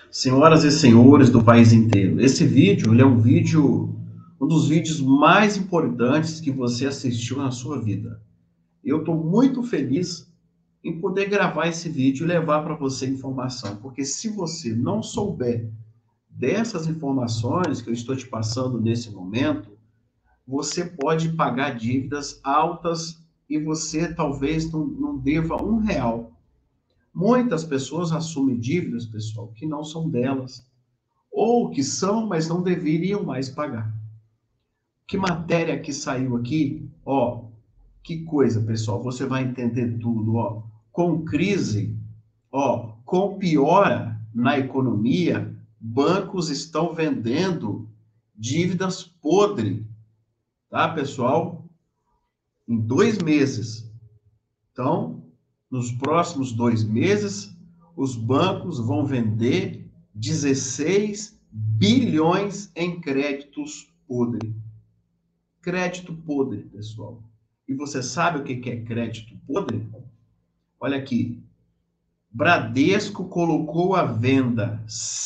Senhoras e senhores do país inteiro, esse vídeo, ele é um dos vídeos mais importantes que você assistiu na sua vida. Eu estou muito feliz em poder gravar esse vídeo e levar para você informação, porque se você não souber dessas informações que eu estou te passando nesse momento, você pode pagar dívidas altas e você talvez não deva R$ 1. Muitas pessoas assumem dívidas, pessoal, que não são delas ou que são, mas não deveriam mais pagar. Que matéria que saiu aqui, ó, que coisa, pessoal, você vai entender tudo, ó. Com crise, ó, com piora na economia, bancos estão vendendo dívidas podres, tá, pessoal? Em 2 meses. Então, nos próximos 2 meses, os bancos vão vender 16 bilhões em créditos podres. Crédito podre, pessoal. E você sabe o que é crédito podre? Olha aqui. Bradesco colocou à venda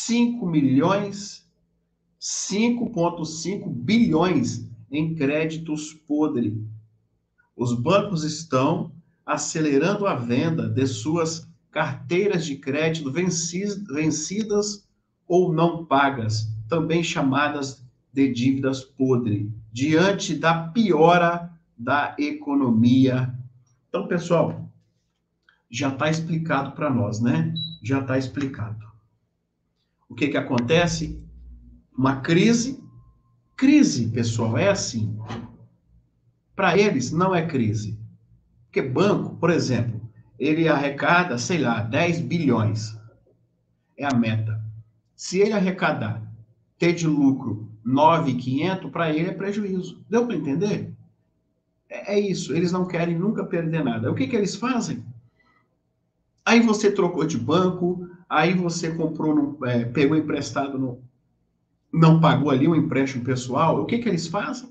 5,5 bilhões em créditos podres. Os bancos estão acelerando a venda de suas carteiras de crédito vencidas ou não pagas, também chamadas de dívidas podres, diante da piora da economia. Então, pessoal, já está explicado para nós, né? Já está explicado. O que acontece? Uma crise. Crise, pessoal, é assim. Para eles, não é crise. Porque banco, por exemplo, ele arrecada, sei lá, 10 bilhões. É a meta. Se ele arrecadar, ter de lucro 9.500, para ele é prejuízo. Deu para entender? É isso. Eles não querem nunca perder nada. O que eles fazem? Aí você trocou de banco, aí você comprou, pegou emprestado, não pagou ali um empréstimo pessoal. O que eles fazem?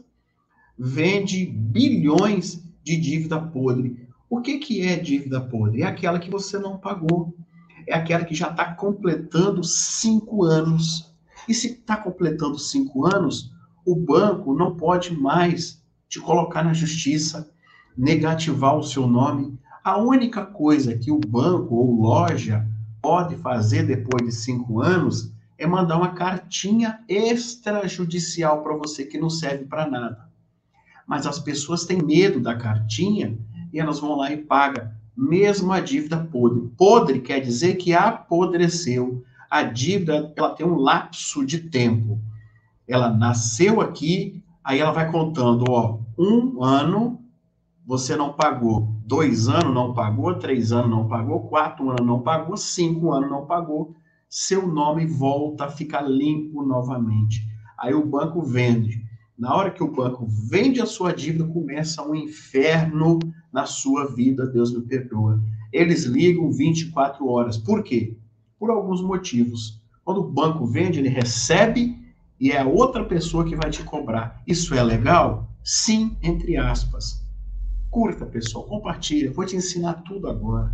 Vende bilhões de dívida podre. O que é dívida podre? É aquela que você não pagou. É aquela que já está completando 5 anos. E se está completando 5 anos, o banco não pode mais te colocar na justiça, negativar o seu nome. A única coisa que o banco ou loja pode fazer depois de 5 anos é mandar uma cartinha extrajudicial para você que não serve para nada. Mas as pessoas têm medo da cartinha e elas vão lá e pagam, mesmo a dívida podre. Podre quer dizer que apodreceu. A dívida, ela tem um lapso de tempo. Ela nasceu aqui, aí ela vai contando, ó, 1 ano você não pagou, 2 anos não pagou, 3 anos não pagou, 4 anos não pagou, 5 anos não pagou, seu nome volta a ficar limpo novamente. Aí o banco vende. Na hora que o banco vende a sua dívida, começa um inferno na sua vida, Deus me perdoa. Eles ligam 24 horas. Por quê? Por alguns motivos. Quando o banco vende, ele recebe e é a outra pessoa que vai te cobrar. Isso é legal? Sim, entre aspas. Curta, pessoal, compartilha. Vou te ensinar tudo agora.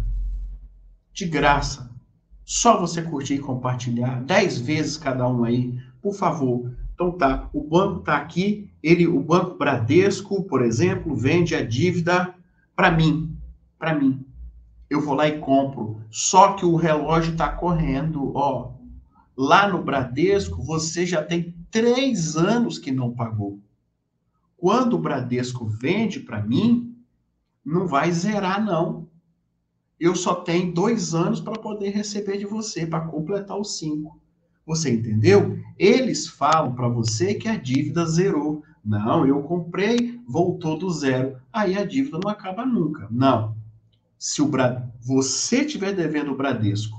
De graça. Só você curtir e compartilhar. 10 vezes cada um aí, por favor. Então tá, o banco tá aqui, o Banco Bradesco, por exemplo, vende a dívida para mim. Para mim. Eu vou lá e compro. Só que o relógio está correndo, ó. Lá no Bradesco, você já tem 3 anos que não pagou. Quando o Bradesco vende para mim, não vai zerar, não. Eu só tenho 2 anos para poder receber de você, para completar os 5. Você entendeu? Eles falam para você que a dívida zerou. Não, eu comprei, voltou do zero. Aí a dívida não acaba nunca. Não. Se você estiver devendo o Bradesco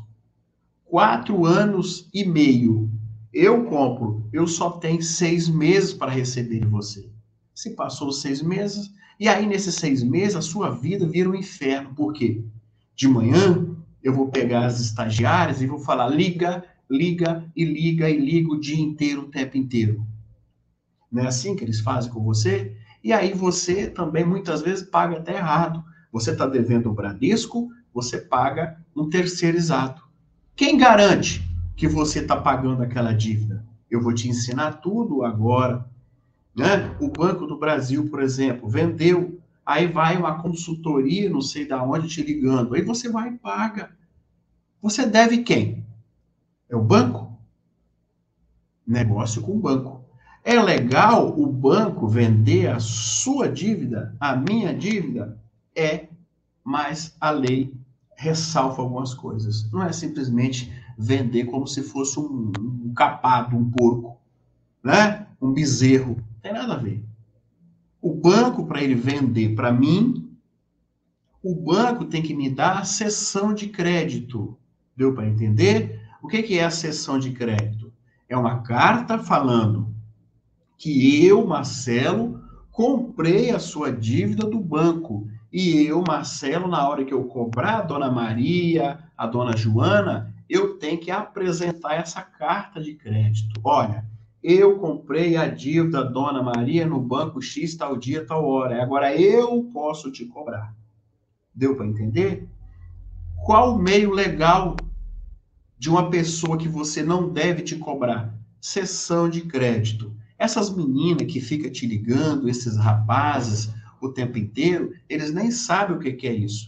4 anos e meio, eu compro, eu só tenho 6 meses para receber de você. Se passou os 6 meses, e aí nesses 6 meses a sua vida vira um inferno. Por quê? De manhã eu vou pegar as estagiárias e vou falar, liga, liga e liga e liga o dia inteiro, o tempo inteiro. Não é assim que eles fazem com você? E aí você também muitas vezes paga até errado. Você está devendo o Bradesco, você paga um terceirizado. Quem garante? que você está pagando aquela dívida? Eu vou te ensinar tudo agora, né? O Banco do Brasil, por exemplo, vendeu, aí vai uma consultoria, não sei da onde, te ligando, aí você vai e paga. Você deve quem? É o banco? Negócio com o banco. É legal o banco vender a sua dívida, a minha dívida? É, mas a lei ressalva algumas coisas. Não é simplesmente vender como se fosse um capado, um porco, né? Um bezerro. Não tem nada a ver. O banco, para ele vender para mim, o banco tem que me dar a cessão de crédito. Deu para entender? O que é a cessão de crédito? É uma carta falando que eu, Marcelo, comprei a sua dívida do banco. E eu, Marcelo, na hora que eu cobrar a dona Maria, a dona Joana, eu tenho que apresentar essa carta de crédito. Olha, eu comprei a dívida da dona Maria no banco X tal dia, tal hora. Agora eu posso te cobrar. Deu para entender? Qual o meio legal de uma pessoa que você não deve te cobrar? Cessão de crédito. Essas meninas que ficam te ligando, esses rapazes, o tempo inteiro, eles nem sabem o que é isso.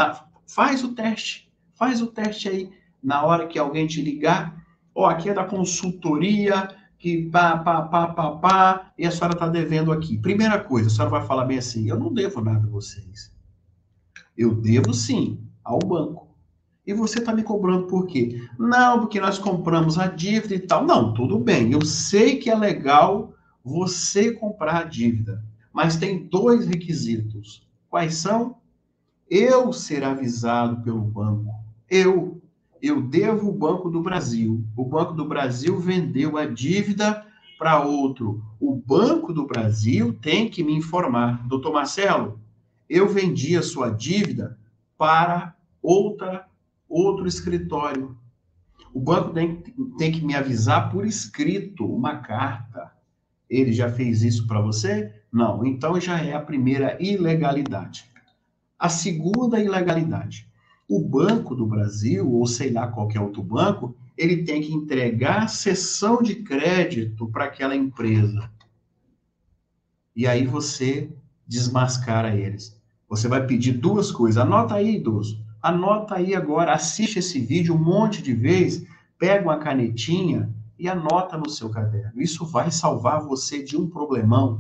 Faz o teste aí. Na hora que alguém te ligar, ó, aqui é da consultoria, que pá, e a senhora está devendo aqui. Primeira coisa, a senhora vai falar bem assim, eu não devo nada a vocês. Eu devo sim ao banco. E você está me cobrando por quê? Não, porque nós compramos a dívida e tal. Não, tudo bem. Eu sei que é legal você comprar a dívida, mas tem dois requisitos. Quais são? Eu ser avisado pelo banco. Eu devo o Banco do Brasil. O Banco do Brasil vendeu a dívida para outro. O Banco do Brasil tem que me informar. Doutor Marcelo, eu vendi a sua dívida para outro escritório. O banco tem que me avisar por escrito, uma carta. Ele já fez isso para você? Não. Então já é a primeira ilegalidade. A segunda ilegalidade. O Banco do Brasil, ou sei lá qualquer outro banco, ele tem que entregar cessão de crédito para aquela empresa. E aí você desmascara eles. Você vai pedir duas coisas. Anota aí, idoso. Anota aí agora. Assiste esse vídeo um monte de vezes. Pega uma canetinha e anota no seu caderno. Isso vai salvar você de um problemão.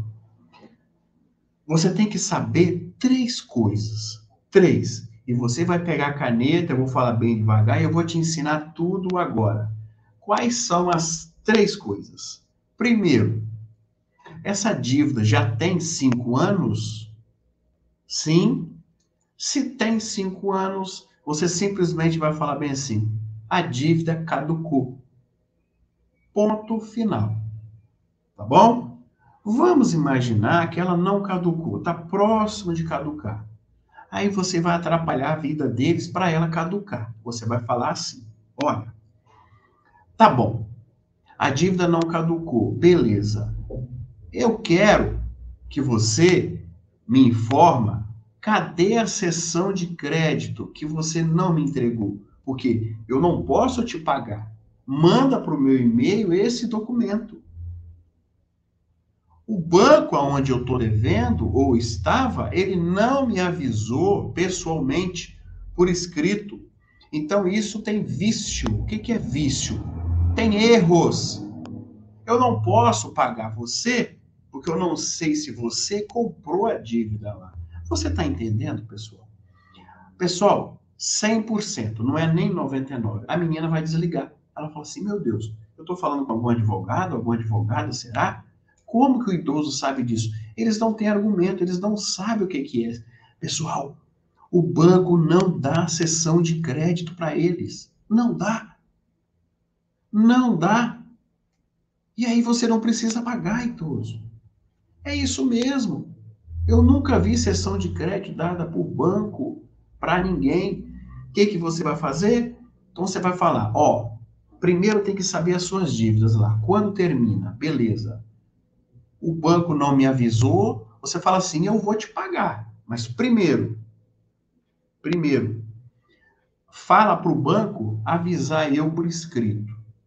Você tem que saber três coisas. Três. E você vai pegar a caneta, eu vou falar bem devagar e eu vou te ensinar tudo agora. Quais são as três coisas? Primeiro, essa dívida já tem 5 anos? Sim. Se tem 5 anos, você simplesmente vai falar bem assim: a dívida caducou. Ponto final. Tá bom? Vamos imaginar que ela não caducou, está próximo de caducar. Aí você vai atrapalhar a vida deles para ela caducar. Você vai falar assim: olha, tá bom, a dívida não caducou, beleza. Eu quero que você me informa cadê a cessão de crédito que você não me entregou? Porque eu não posso te pagar. Manda para o meu e-mail esse documento. O banco aonde eu estou devendo, ou estava, ele não me avisou pessoalmente, por escrito. Então isso tem vício. O que é vício? Tem erros. Eu não posso pagar você, porque eu não sei se você comprou a dívida lá. Você está entendendo, pessoal? Pessoal, 100%, não é nem 99%. A menina vai desligar. Ela fala assim, meu Deus, eu estou falando com algum advogado, alguma advogada, será? Como que o idoso sabe disso? Eles não têm argumento, eles não sabem o que é. Pessoal, o banco não dá cessão de crédito para eles. Não dá. Não dá. E aí você não precisa pagar, idoso. É isso mesmo. Eu nunca vi cessão de crédito dada por banco para ninguém. O que você vai fazer? Então você vai falar, ó, primeiro tem que saber as suas dívidas lá. Quando termina? Beleza. O banco não me avisou, você fala assim, eu vou te pagar. Mas primeiro, fala para o banco avisar eu por escrito.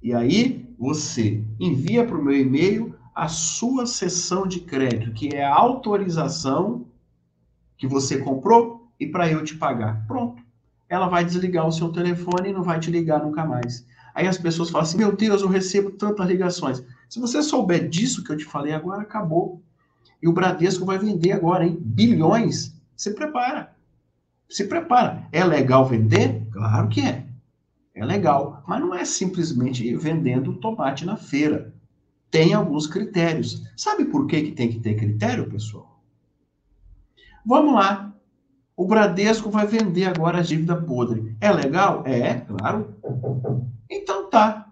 E aí você envia para o meu e-mail a sua cessão de crédito, que é a autorização que você comprou e para eu te pagar. Pronto. Ela vai desligar o seu telefone e não vai te ligar nunca mais. Aí as pessoas falam assim: meu Deus, eu recebo tantas ligações. Se você souber disso que eu te falei agora, acabou. E o Bradesco vai vender agora, hein? Bilhões. Se prepara. Se prepara. É legal vender? Claro que é. É legal. Mas não é simplesmente vendendo tomate na feira. Tem alguns critérios. Sabe por que tem que ter critério, pessoal? Vamos lá. O Bradesco vai vender agora a dívida podre. É legal? É, claro. Então tá.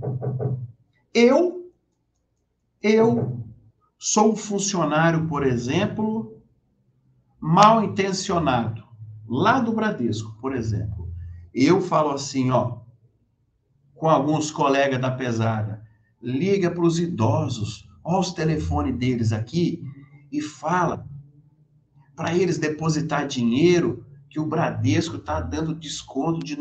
Eu, eu sou um funcionário, por exemplo, mal intencionado, lá do Bradesco, por exemplo. Eu falo assim, ó, com alguns colegas da pesada, liga para os idosos, ó os telefones deles aqui e fala para eles depositar dinheiro que o Bradesco está dando desconto de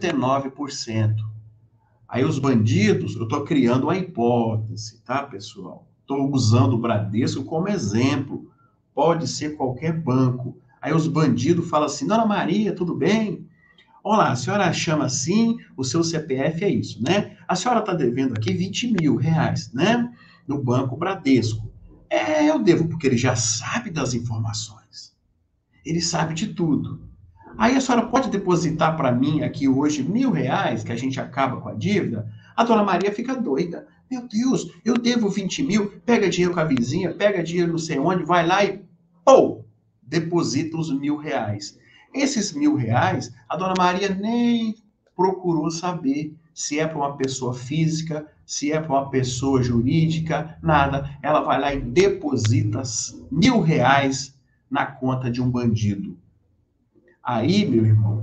99%. Aí os bandidos, eu estou criando uma hipótese, tá, pessoal? Estou usando o Bradesco como exemplo. Pode ser qualquer banco. Aí os bandidos falam assim: Dona Maria, tudo bem? Olá, a senhora chama assim, o seu CPF é isso, né? A senhora está devendo aqui 20 mil reais, né? No Banco Bradesco. É, eu devo, porque ele já sabe das informações. Ele sabe de tudo. Aí a senhora pode depositar para mim aqui hoje 1.000 reais, que a gente acaba com a dívida? A dona Maria fica doida. Meu Deus, eu devo 20 mil, pega dinheiro com a vizinha, pega dinheiro não sei onde, vai lá e, pô, deposita os 1.000 reais. Esses 1.000 reais, a dona Maria nem procurou saber se é para uma pessoa física, se é para uma pessoa jurídica, nada. Ela vai lá e deposita 1.000 reais na conta de um bandido. Aí, meu irmão,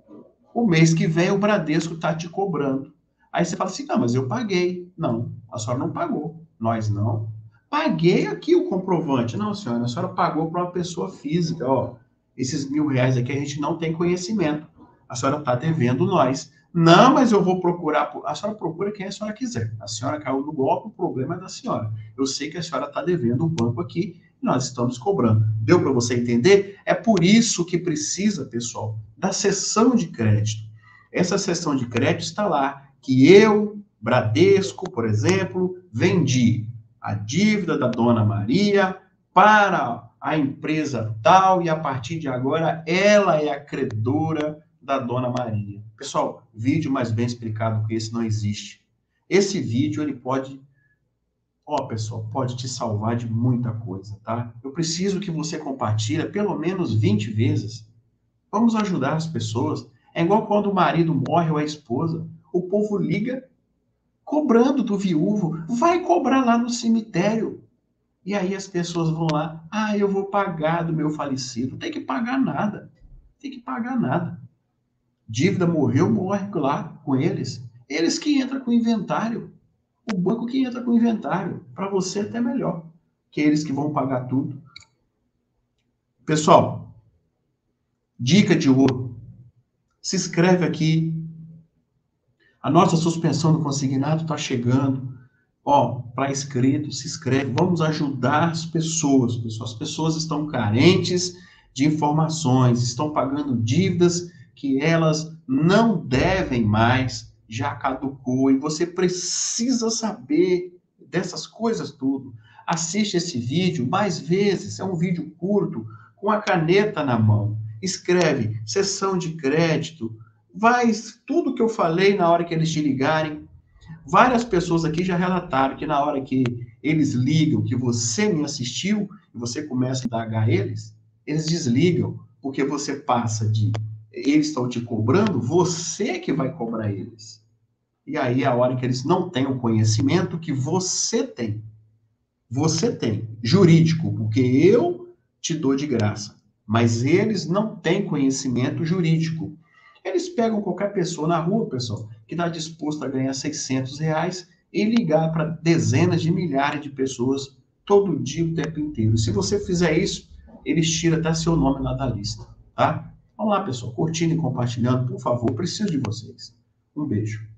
o mês que vem o Bradesco está te cobrando. Aí você fala assim: não, mas eu paguei. Não, a senhora não pagou. Nós não. Paguei aqui o comprovante. Não, senhora, a senhora pagou para uma pessoa física. Ó, esses 1.000 reais aqui a gente não tem conhecimento. A senhora está devendo nós. Não, mas eu vou procurar. A senhora procura quem a senhora quiser. A senhora caiu no golpe, o problema é da senhora. Eu sei que a senhora está devendo o banco aqui e nós estamos cobrando. Deu para você entender? É por isso que precisa, pessoal, da cessão de crédito. Essa cessão de crédito está lá, que eu, Bradesco, por exemplo, vendi a dívida da dona Maria para a empresa tal e a partir de agora ela é a credora da dona Maria. Pessoal, vídeo mais bem explicado que esse não existe. Esse vídeo ele pode, pessoal, pode te salvar de muita coisa, tá? Eu preciso que você compartilhe pelo menos 20 vezes. Vamos ajudar as pessoas. É igual quando o marido morre ou a esposa. O povo liga cobrando do viúvo. Vai cobrar lá no cemitério. E aí as pessoas vão lá. Ah, eu vou pagar do meu falecido. Não tem que pagar nada. Tem que pagar nada. Dívida morreu, morre lá com eles. Eles que entram com o inventário. O banco que entra com o inventário. Para você até melhor. Que eles que vão pagar tudo. Pessoal, dica de ouro. Se inscreve aqui. A nossa suspensão do consignado está chegando. Ó, para inscrito, se inscreve. Vamos ajudar as pessoas, pessoal. As pessoas estão carentes de informações, estão pagando dívidas que elas não devem mais, já caducou. E você precisa saber dessas coisas tudo. Assiste esse vídeo mais vezes. É um vídeo curto, com a caneta na mão. Escreve cessão de crédito. Vai tudo que eu falei na hora que eles te ligarem. Várias pessoas aqui já relataram que na hora que eles ligam, que você me assistiu, e você começa a indagar eles, eles desligam, porque você passa de eles estão te cobrando, você que vai cobrar eles. E aí é a hora que eles não têm o conhecimento que você tem. Você tem, jurídico, porque eu te dou de graça. Mas eles não têm conhecimento jurídico. Eles pegam qualquer pessoa na rua, pessoal, que está disposto a ganhar 600 reais e ligar para dezenas de milhares de pessoas todo dia, o tempo inteiro. Se você fizer isso, eles tiram até seu nome lá da lista, tá? Vamos lá, pessoal, curtindo e compartilhando, por favor, preciso de vocês. Um beijo.